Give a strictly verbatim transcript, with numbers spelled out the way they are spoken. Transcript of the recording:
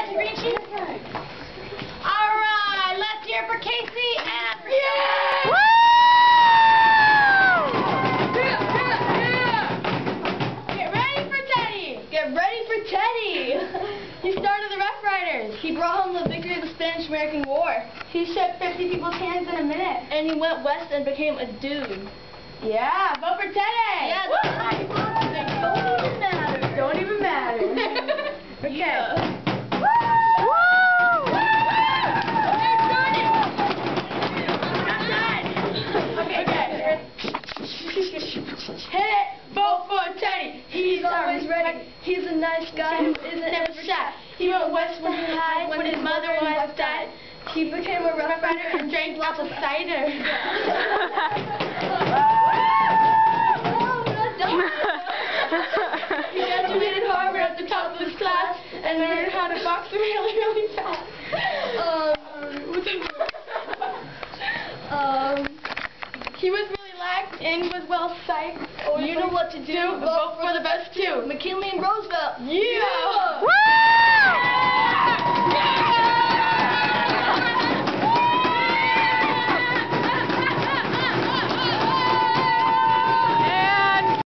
Alright, let's hear for Kaycie and for yeah! Woo! Yeah, yeah, yeah! Get ready for Teddy! Get ready for Teddy! He started the Rough Riders. He brought home the victory of the Spanish-American War. He shook fifty people's hands in a minute. And he went west and became a dude. Yeah, vote for Teddy! Yeah, that's right. They don't even matter. Don't even matter. Okay. Yeah. Hit it! Vote for Teddy! He's always ready. He's a nice guy who isn't ever shy. He went west when he hid, when his mother was dead. He became a Rough Rider and drank lots of cider. He graduated Harvard at the top of his class and learned how to box really, really fast. Um, um, he was really lax and was well psyched. You know what to do. Vote for the best too. McKinley